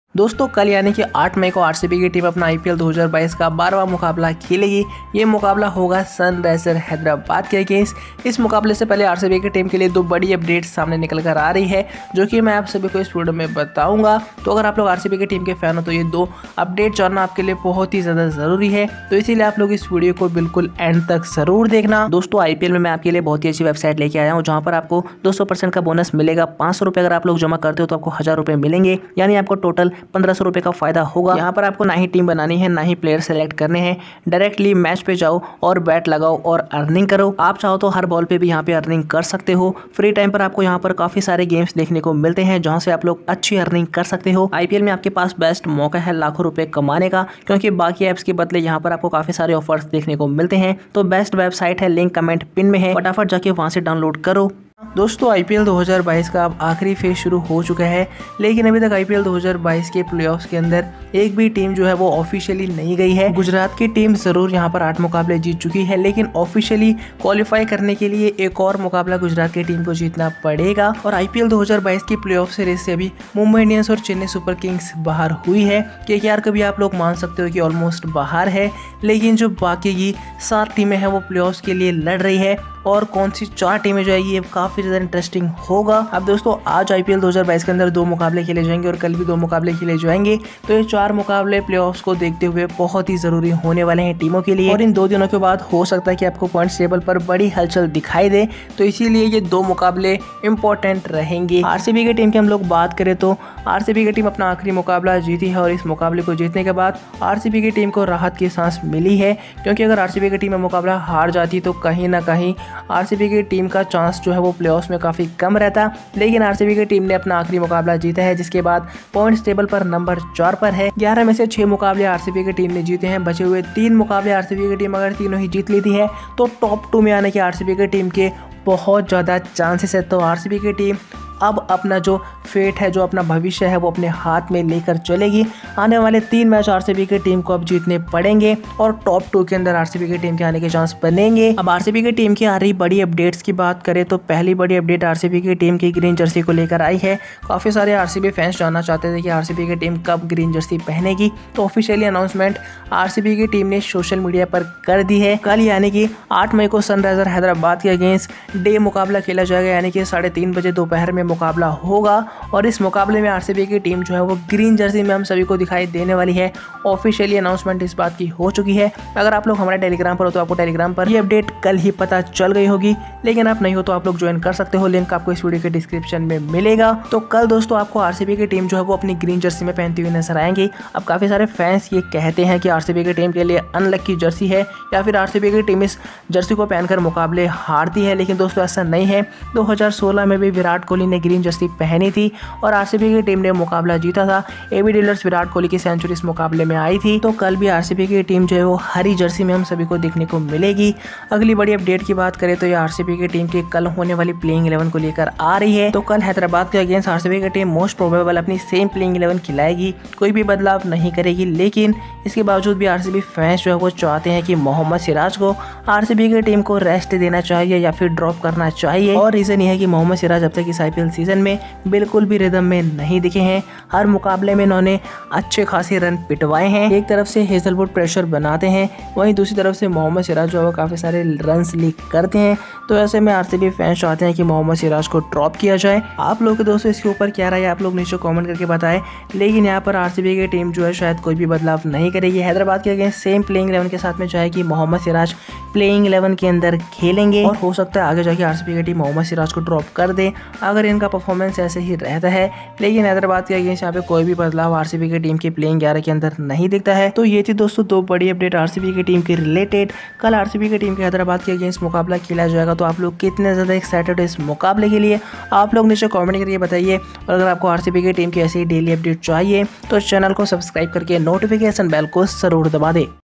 दोस्तों कल यानी कि 8 मई को आरसीबी की टीम अपना आईपीएल 2022 का 12वां मुकाबला खेलेगी। ये मुकाबला होगा सनराइजर हैदराबाद के अगेंस्ट। इस मुकाबले से पहले आरसीबी की टीम के लिए दो बड़ी अपडेट सामने निकल कर आ रही है, जो कि मैं आप सभी को इस वीडियो में बताऊंगा। तो अगर आप लोग आरसीबी की टीम के फैन हो तो ये दो अपडेट जानना आपके लिए बहुत ही ज़्यादा ज़रूरी है, तो इसीलिए आप लोग इस वीडियो को बिल्कुल एंड तक ज़रूर देखना। दोस्तों आईपीएल में मैं आपके लिए बहुत ही अच्छी वेबसाइट लेके आया हूँ, जहाँ पर आपको 200% का बोनस मिलेगा। 500 रुपये अगर आप लोग जमा करते हो तो आपको 1000 रुपये मिलेंगे, यानी आपको टोटल 1500 रुपये का फायदा होगा। यहाँ पर आपको ना ही टीम बनानी है, ना ही प्लेयर सेलेक्ट करने हैं। डायरेक्टली मैच पे जाओ और बैट लगाओ और अर्निंग करो। आप चाहो तो हर बॉल पे भी यहाँ पे अर्निंग कर सकते हो। फ्री टाइम पर आपको यहाँ पर काफी सारे गेम्स देखने को मिलते हैं, जहाँ से आप लोग अच्छी अर्निंग कर सकते हो। आईपीएल में आपके पास बेस्ट मौका है लाखों रुपए कमाने का, क्योंकि बाकी एप्स के बदले यहाँ पर आपको काफी सारे ऑफर्स देखने को मिलते हैं। तो बेस्ट वेबसाइट है, लिंक कमेंट पिन में है, फटाफट जाके वहां से डाउनलोड करो। दोस्तों आईपीएल 2022 का अब आखिरी फेज शुरू हो चुका है, लेकिन अभी तक आईपीएल 2022 के प्लेऑफ्स के अंदर एक भी टीम जो है वो ऑफिशियली नहीं गई है। गुजरात की टीम जरूर यहां पर 8 मुकाबले जीत चुकी है, लेकिन ऑफिशियली क्वालिफाई करने के लिए एक और मुकाबला गुजरात की टीम को जीतना पड़ेगा। और आईपीएल 2022 की प्लेऑफ सीरीज से अभी मुंबई इंडियंस और चेन्नई सुपर किंग्स बाहर हुई है। केकेआर को भी आप लोग मान सकते हो कि ऑलमोस्ट बाहर है, लेकिन जो बाकी की 7 टीमें हैं वो प्लेऑफ्स के लिए लड़ रही है। और कौन सी 4 टीमें जो है ये काफी ज्यादा इंटरेस्टिंग होगा। अब दोस्तों आज आईपीएल 2022 के अंदर 2 मुकाबले खेले जाएंगे और कल भी 2 मुकाबले खेले जाएंगे। तो ये 4 मुकाबले प्लेऑफ्स को देखते हुए बहुत ही जरूरी होने वाले हैं टीमों के लिए। और इन 2 दिनों के बाद हो सकता है कि आपको पॉइंट्स टेबल पर बड़ी हलचल दिखाई दे, तो इसीलिए ये 2 मुकाबले इंपॉर्टेंट रहेंगे। आरसीबी की टीम की हम लोग बात करें तो आरसीबी की टीम अपना आखिरी मुकाबला जीती है, और इस मुकाबले को जीतने के बाद आरसीबी की टीम को राहत की सांस मिली है, क्योंकि अगर आरसीबी की टीम में मुकाबला हार जाती तो कहीं ना कहीं आरसीबी की टीम का चांस जो है वो प्लेऑफ्स में काफ़ी कम रहता। लेकिन आरसीबी की टीम ने अपना आखिरी मुकाबला जीता है, जिसके बाद पॉइंट्स टेबल पर नंबर 4 पर है। 11 में से 6 मुकाबले आरसीबी की टीम ने जीते हैं। बचे हुए 3 मुकाबले आरसीबी की टीम अगर तीनों ही जीत लेती है तो टॉप 2 में आने की आरसीबी की टीम के बहुत ज़्यादा चांसेस है। तो आरसीबी की टीम अब अपना जो फेट है, जो अपना भविष्य है, वो अपने हाथ में लेकर चलेगी। आने वाले 3 मैच आरसीबी की टीम को अब जीतने पड़ेंगे और टॉप 2 के अंदर आरसीबी की टीम के आने के चांस बनेंगे। अब आरसीबी की टीम की आ रही बड़ी अपडेट्स की बात करें तो पहली बड़ी अपडेट आरसीबी की टीम की ग्रीन जर्सी को लेकर आई है। काफ़ी सारे आरसीबी फैंस जानना चाहते थे कि आरसीबी की टीम कब ग्रीन जर्सी पहनेगी, तो ऑफिशियली अनाउंसमेंट आरसीबी की टीम ने सोशल मीडिया पर कर दी है। कल यानी कि 8 मई को सनराइजर हैदराबाद के अगेंस्ट डे मुकाबला खेला जाएगा, यानी कि 3:30 बजे दोपहर में मुकाबला होगा। और इस मुकाबले में आरसीबी की टीम जो है वो ग्रीन जर्सी में हम सभी को दिखाई देने वाली है। ऑफिशियली अनाउंसमेंट इस बात की हो चुकी है। अगर आप लोग हमारे टेलीग्राम पर हो तो आपको टेलीग्राम पर ये अपडेट कल ही पता चल गई होगी, लेकिन आप नहीं हो तो आप लोग ज्वाइन कर सकते हो। लिंक आपको इस वीडियो के डिस्क्रिप्शन में मिलेगा। तो कल दोस्तों आपको आरसीबी की टीम जो है वो अपनी ग्रीन जर्सी में पहनती हुई नजर आएंगी। अब काफी सारे फैंस ये कहते हैं कि आरसीबी की टीम के लिए अनलकी जर्सी है, या फिर आरसीबी की टीम इस जर्सी को पहनकर मुकाबले हारती है, लेकिन दोस्तों ऐसा नहीं है। 2016 में भी विराट कोहली ने ग्रीन जर्सी पहनी थी और आरसीबी की टीम ने मुकाबला जीता था। एबी डिलर्स विराट कोहली की सेंचुरी इस मुकाबले में आई थी। तो कल भी आरसीबी की टीम जो है वो हरी जर्सी में हम सभी को देखने को मिलेगी। अगली बड़ी अपडेट की बात करें तो ये आरसीबी की टीम की कल होने वाली प्लेइंग 11 को लेकर आ रही है। तो कल हैदराबाद के अगेंस्ट आरसीबी की टीम मोस्ट प्रोबेबल अपनी सेम प्लेइंग 11 खिलाएगी, कोई भी बदलाव नहीं करेगी। लेकिन इसके बावजूद भी आरसीबी फैंस जो है वो चाहते हैं कि मोहम्मद सिराज को आरसीबी की टीम को रेस्ट देना चाहिए या फिर ड्रॉप करना चाहिए। और रीजन ये है कि मोहम्मद सिराज अब तक इस आईपीएल सीजन में बिल्कुल भी रिदम में नहीं दिखे हैं। हर मुकाबले में इन्होंने अच्छे खासे रन पिटवाए हैं। एक तरफ से हेजलवुड प्रेशर बनाते हैं, वहीं दूसरी तरफ से मोहम्मद सिराज जो है काफ़ी सारे रन्स लीक करते हैं। तो ऐसे में आरसीबी फैंस चाहते हैं कि मोहम्मद सिराज को ड्रॉप किया जाए। आप लोग के दोस्तों इसके ऊपर क्या राय है आप लोग नीचे कमेंट करके बताएं। लेकिन यहाँ पर आरसीबी की टीम जो है शायद कोई भी बदलाव नहीं करेगी। हैदराबाद के अगेंस्ट सेम प्लेइंग 11 के साथ में जाएगी। मोहम्मद सिराज प्लेइंग 11 के अंदर खेलेंगे और हो सकता है आगे जाके आरसीबी की टीम मोहम्मद सिराज को ड्रॉप कर दे, अगर इनका परफॉर्मेंस ऐसे ही रहता है। लेकिन हैदराबाद के अगेंस्ट यहाँ पे कोई भी बदलाव आरसीबी की टीम की प्लेइंग 11 के अंदर नहीं दिखता है। तो ये थी दोस्तों 2 बड़ी अपडेट आरसीबी की टीम के रिलेटेड। कल आरसीबी की टीम के हैदराबाद के अगेंस्ट मुकाबला खेला जाएगा, तो आप लोग कितने ज़्यादा एक्साइटेड है इस मुकाबले के लिए आप लोग नीचे कमेंट करके बताइए। और अगर आपको आरसीबी की टीम की ऐसी डेली अपडेट चाहिए तो चैनल को सब्सक्राइब करके नोटिफिकेशन बेल को जरूर दबा दे।